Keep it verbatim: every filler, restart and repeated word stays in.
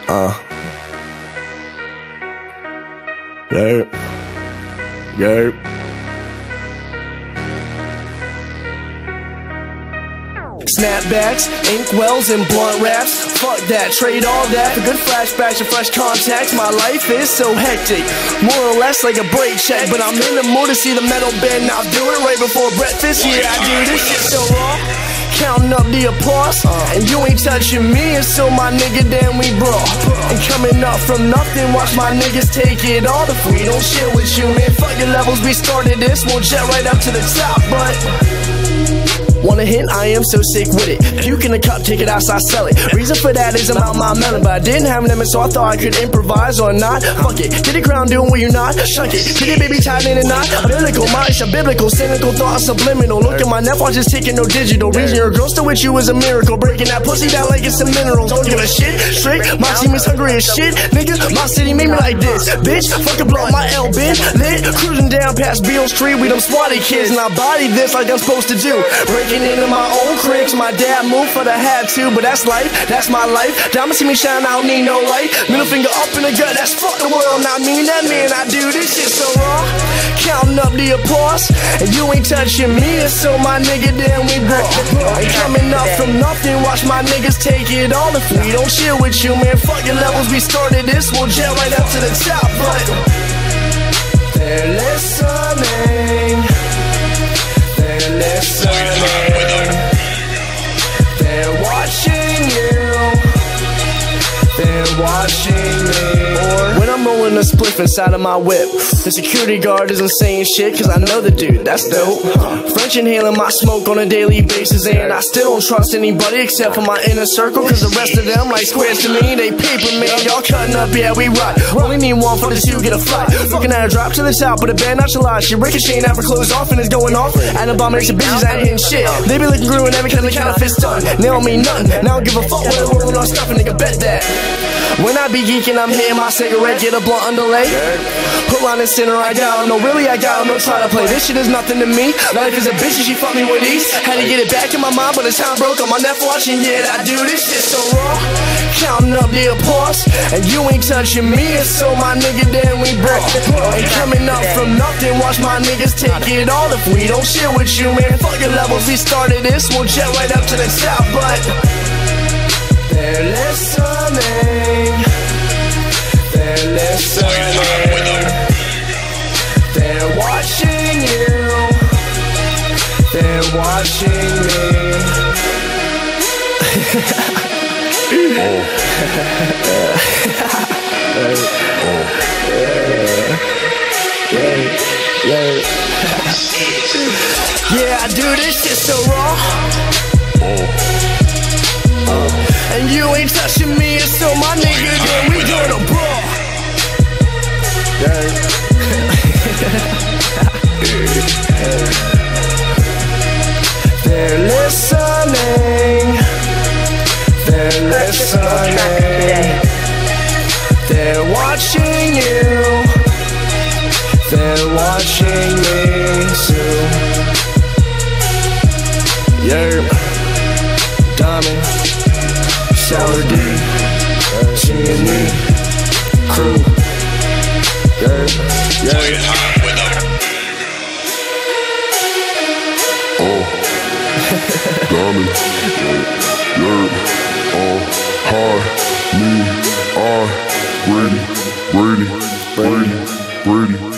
Uh. Yerp. Yerp. Snapbacks, inkwells, and blunt raps. Fuck that, trade all that for good flashbacks and fresh contacts. My life is so hectic, more or less like a break check. But I'm in the mood to see the metal band. Now do it right before breakfast. Yeah, I do this shit so raw, counting up the applause, and you ain't touching me, and so my nigga, damn, we bro. And coming up from nothing, watch my niggas take it all. If we don't shit with you, man, fuck your levels, we started this, we'll jet right up to the top. But want a hint? I am so sick with it. Puke in a cup, take it outside, sell it. Reason for that is I'm out my melon, but I didn't have an limit, so I thought I could improvise or not. Fuck it, get the ground doing what you're not. Shuck it, get it, baby, tied in a knot. A biblical mind, a biblical, cynical thought, subliminal. Look at my net watch, just taking no digital. Reason your girl still with you is a miracle. Breaking that pussy down like it's a mineral. Don't give a shit, straight. My team is hungry as shit, nigga. My city made me like this, bitch. Fucking blow my L bin lit, cruising down past Beale Street. We them swatty kids, and I body this like I'm supposed to do. Breaking into my own cribs, my dad moved for the had to, but that's life, that's my life. Diamonds see me shine, I don't need no light. Middle finger up in the gut, that's fuck the world. Not me, that man, I do this shit so raw, counting up the applause, and you ain't touching me, and so my nigga, damn, we brought. And coming up from nothing, watch my niggas take it all. If we don't chill with you, man, fuck your levels, we started this, we'll jet right up to the top. But they're listening, they're listening, they're watching you, they're watching me. Or when I'm rolling a spliff inside of my whip, the security guard isn't saying shit, cause I know the dude, that's dope. French inhaling my smoke on a daily basis, and I still don't trust anybody except for my inner circle, cause the rest of them like squares to me, they paper man. Y'all cutting up, yeah, we rock. Only need one for the two, get a flight. Looking at a drop to the top, but a band not your lie. She ricocheting out for clothes off and it's going off. And abomination bitches ain't hitting shit. They be looking green every kind of kind of fist done. They don't mean nothing. Now I don't give a fuck what the world on stuff, and nigga bet that. When I be geeking, I'm hitting my cigarette, get a blunt underlay. Pull on the center, I got him. No, really, I got him. No try to play. This shit is nothing to me. Life is a bitch and she fucked me with these. Had to get it back in my mind, but the time broke on my neck watching. Yeah, I do this shit so raw, counting up the applause, and you ain't touching me, and so my nigga, then we brought. And coming up from nothing, watch my niggas take it all. If we don't shit with you, man, fuck your levels, we started this, we'll jet right up to the top. But they're listening, they're listening, they're watching you, they're watching me. Yeah, I do this shit so raw, and you ain't touching me, and so my nigga, then we gonna brawl. They're listening, they're listening, they're watching you, they're watching me too. Yerp, Diamond, Sour D, G and E, crew. Yerp, yerp. Oh, Diamond, yerp, oh, high, me, I, Brady, Brady, Brady, Brady.